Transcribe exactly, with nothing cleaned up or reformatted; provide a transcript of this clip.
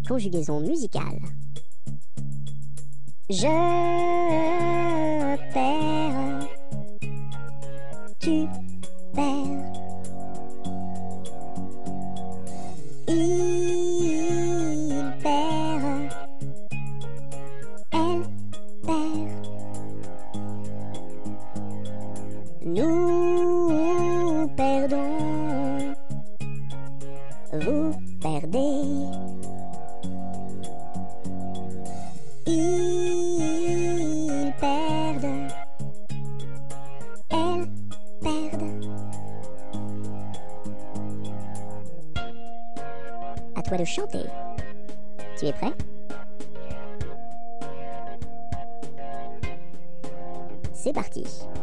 conjugaison musicale. Je perds, tu perds, il perd, elle perd, nous perdons, vous perdez. Ils perdent, elles perdent. À toi de chanter. Tu es prêt? C'est parti.